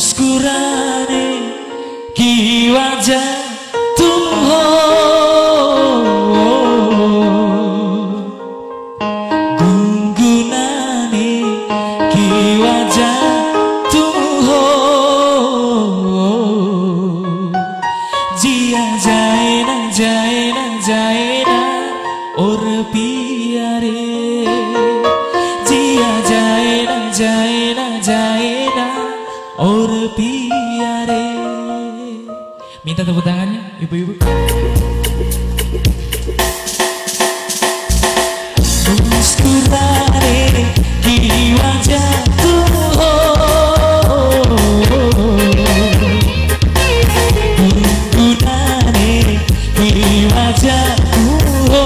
मुस्कुराने की वजह तुम हो, गुनगुनाने की वजह तुम हो। जिया जाए ना जाए ना जाए ना और पिया रे, जिया जाए ना जाए ना जाए ना और पिया रे. Minta tepuk tangannya ibu-ibu. Muskuraane ki wajah तुम हो, गुनगुनाने की वजह तुम हो.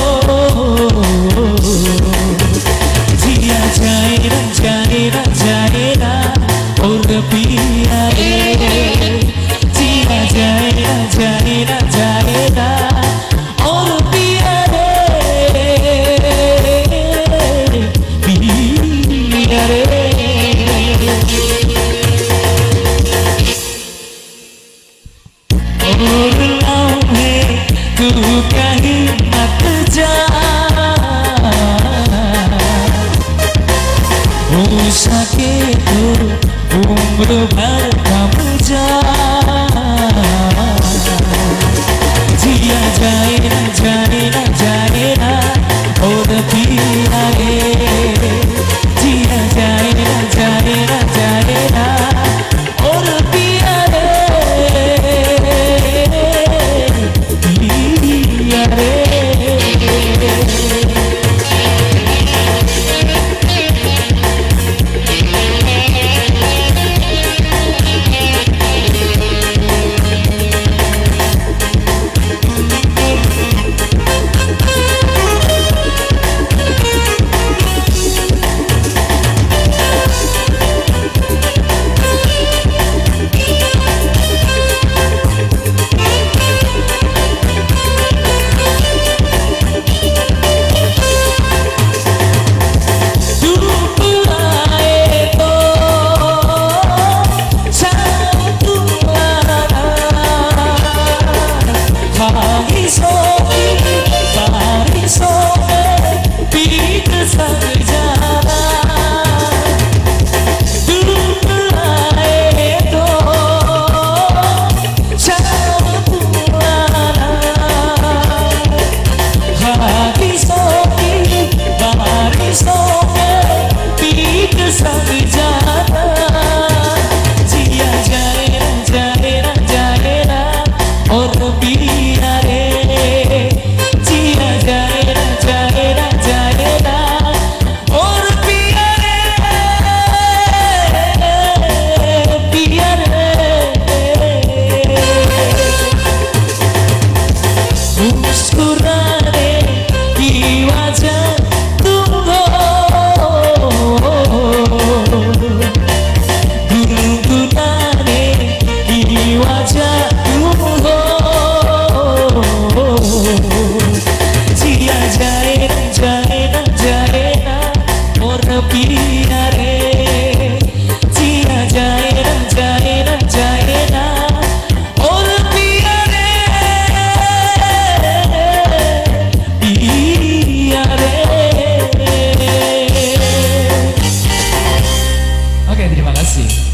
जिया जाए ना जाए ना जाए ना और पिया रे, जिया जाए ना जाए ना जाए ना और पिया रे, पिया रे. और लम्हे तू कहीं मत जा, हो सके तो उम्र भर कम जा. जिया जाए ना जाए ना जाए ना और पिया रे, जिया जाए ना जाए ना जाए ना और पिया रे, पिया रे. मुस्कुराने की वजह तुम हो, गुनगुनाने की वजह तुम हो. जिया जाए ना जाए ना जाए ना और पिया रे, जिया जाए ना जाए ना जाए ना और पिया रे, पिया रे. Oke, terima kasih.